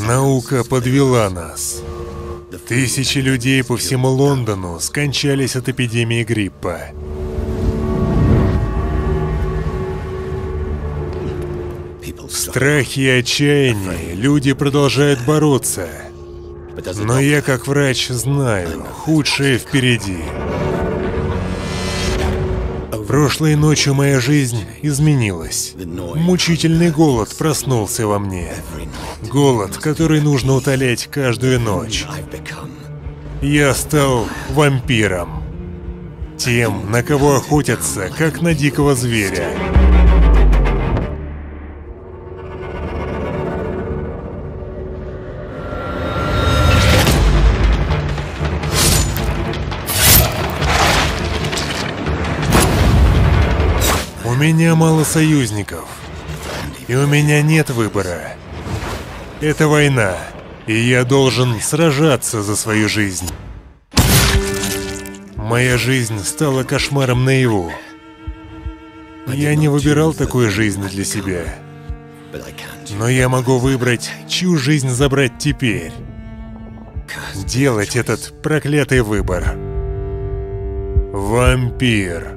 Наука подвела нас. Тысячи людей по всему Лондону скончались от эпидемии гриппа. В страхе и отчаянии люди продолжают бороться. Но я, как врач, знаю, худшее впереди. Прошлой ночью моя жизнь изменилась. Мучительный голод проснулся во мне. Голод, который нужно утолять каждую ночь. Я стал вампиром. Тем, на кого охотятся, как на дикого зверя. У меня мало союзников, и у меня нет выбора. Это война, и я должен сражаться за свою жизнь. Моя жизнь стала кошмаром наяву. Я не выбирал такую жизнь для себя. Но я могу выбрать, чью жизнь забрать теперь. Делать этот проклятый выбор. Вампир.